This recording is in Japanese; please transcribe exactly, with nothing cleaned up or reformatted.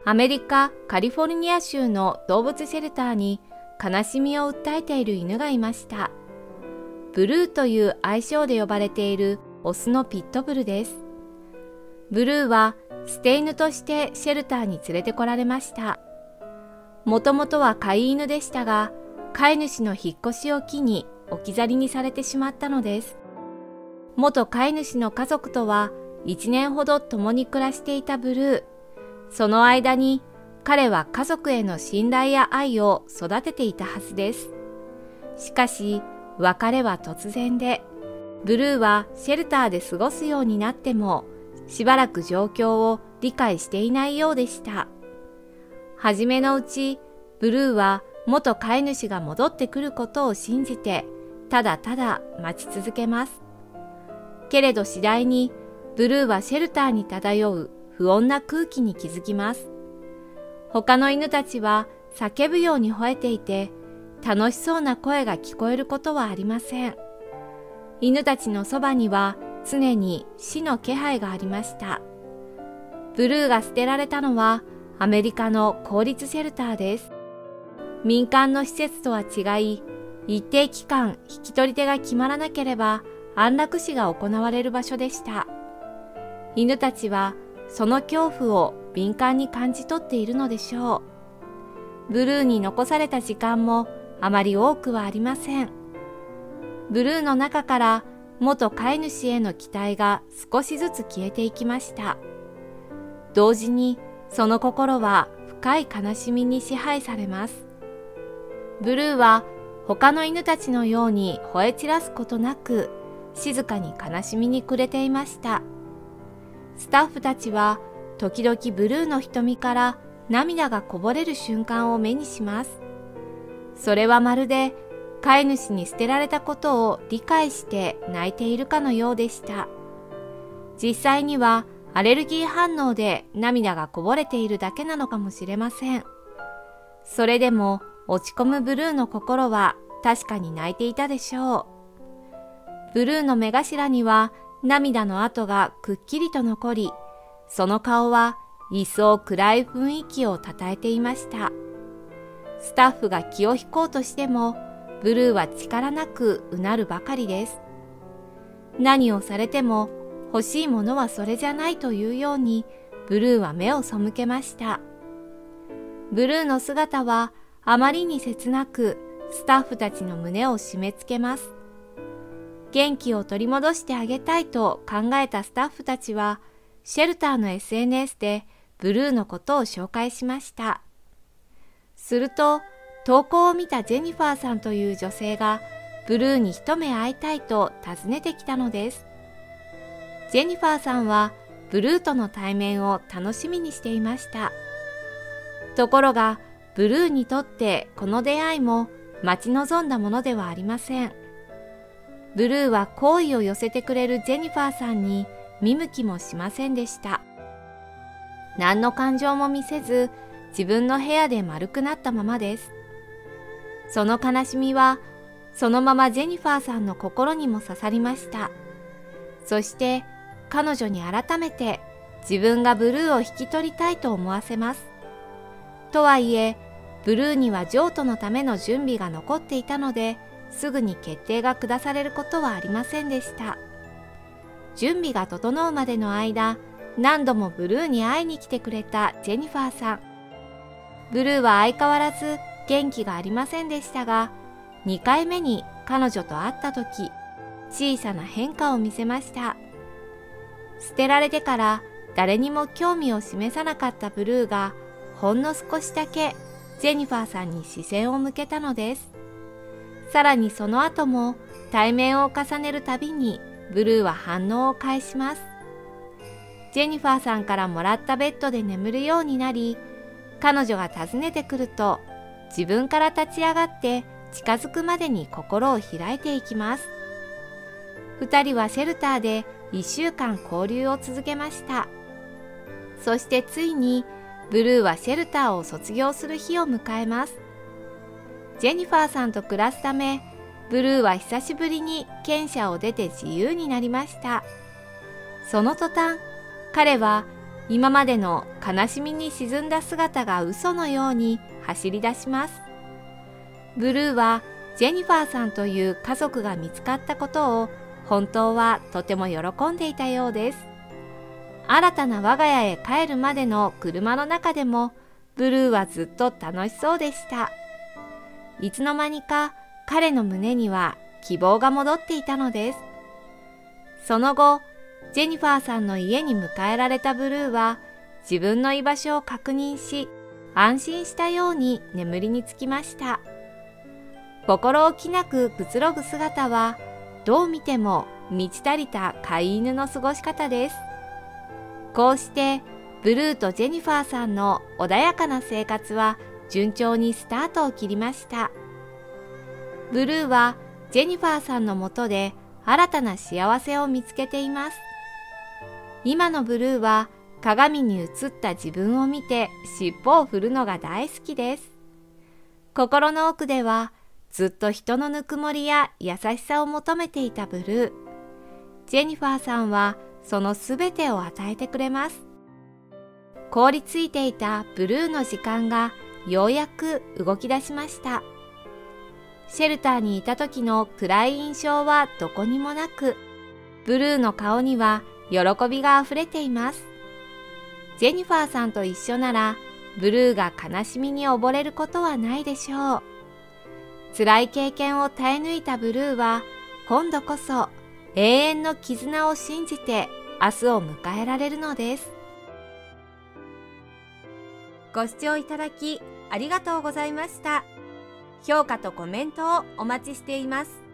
アメリカ・カリフォルニア州の動物シェルターに悲しみを訴えている犬がいました。ブルーという愛称で呼ばれているオスのピットブルです。ブルーは捨て犬としてシェルターに連れてこられました。もともとは飼い犬でしたが、飼い主の引っ越しを機に置き去りにされてしまったのです。元飼い主の家族とはいちねんほど共に暮らしていたブルー。その間に彼は家族への信頼や愛を育てていたはずです。しかし別れは突然で、ブルーはシェルターで過ごすようになってもしばらく状況を理解していないようでした。はじめのうち、ブルーは元飼い主が戻ってくることを信じて、ただただ待ち続けます。けれど次第に、ブルーはシェルターに漂う不穏な空気に気づきます。他の犬たちは叫ぶように吠えていて、楽しそうな声が聞こえることはありません。犬たちのそばには常に死の気配がありました。ブルーが捨てられたのはアメリカの公立シェルターです。民間の施設とは違い、一定期間引き取り手が決まらなければ安楽死が行われる場所でした。犬たちはその恐怖を敏感に感じ取っているのでしょう。ブルーに残された時間もあまり多くはありません。ブルーの中から元飼い主への期待が少しずつ消えていきました。同時にその心は深い悲しみに支配されます。ブルーは他の犬たちのように吠え散らすことなく、静かに悲しみに暮れていました。スタッフたちは時々ブルーの瞳から涙がこぼれる瞬間を目にします。それはまるで飼い主に捨てられたことを理解して泣いているかのようでした。実際にはアレルギー反応で涙がこぼれているだけなのかもしれません。それでも落ち込むブルーの心は確かに泣いていたでしょう。ブルーの目頭には涙の跡がくっきりと残り、その顔は一層暗い雰囲気をたたえていました。スタッフが気を引こうとしても、ブルーは力なくうなるばかりです。何をされても欲しいものはそれじゃないというように、ブルーは目を背けました。ブルーの姿はあまりに切なく、スタッフたちの胸を締め付けます。元気を取り戻してあげたいと考えたスタッフたちは、シェルターの エスエヌエス でブルーのことを紹介しました。すると、投稿を見たジェニファーさんという女性が、ブルーに一目会いたいと訪ねてきたのです。ジェニファーさんは、ブルーとの対面を楽しみにしていました。ところが、ブルーにとってこの出会いも待ち望んだものではありません。ブルーは好意を寄せてくれるジェニファーさんに見向きもしませんでした。何の感情も見せず、自分の部屋で丸くなったままです。その悲しみは、そのままジェニファーさんの心にも刺さりました。そして、彼女に改めて自分がブルーを引き取りたいと思わせます。とはいえ、ブルーには譲渡のための準備が残っていたので、すぐに決定が下されることはありませんでした。準備が整うまでの間、何度もブルーに会いに来てくれたジェニファーさん。ブルーは相変わらず元気がありませんでしたが、にかいめに彼女と会った時、小さな変化を見せました。捨てられてから誰にも興味を示さなかったブルーが、ほんの少しだけジェニファーさんに視線を向けたのです。さらにその後も対面を重ねるたびにブルーは反応を返します。ジェニファーさんからもらったベッドで眠るようになり、彼女が訪ねてくると自分から立ち上がって近づくまでに心を開いていきます。二人はシェルターで一週間交流を続けました。そしてついにブルーはシェルターを卒業する日を迎えます。ジェニファーさんと暮らすため、ブルーは久しぶりに犬舎を出て自由になりました。その途端、彼は今までの悲しみに沈んだ姿が嘘のように走り出します。ブルーはジェニファーさんという家族が見つかったことを本当はとても喜んでいたようです。新たな我が家へ帰るまでの車の中でもブルーはずっと楽しそうでした。いつの間にか彼の胸には希望が戻っていたのです。その後、ジェニファーさんの家に迎えられたブルーは自分の居場所を確認し、安心したように眠りにつきました。心置きなくくつろぐ姿はどう見ても満ち足りた飼い犬の過ごし方です。こうしてブルーとジェニファーさんの穏やかな生活は順調にスタートを切りました。ブルーはジェニファーさんのもとで新たな幸せを見つけています。今のブルーは鏡に映った自分を見て尻尾を振るのが大好きです。心の奥ではずっと人のぬくもりや優しさを求めていたブルー。ジェニファーさんはそのすべてを与えてくれます。凍りついていたブルーの時間がようやく動き出しました。シェルターにいた時の暗い印象はどこにもなく、ブルーの顔には喜びがあふれています。ジェニファーさんと一緒なら、ブルーが悲しみに溺れることはないでしょう。辛い経験を耐え抜いたブルーは、今度こそ永遠の絆を信じて明日を迎えられるのです。ご視聴いただきありがとうございました。評価とコメントをお待ちしています。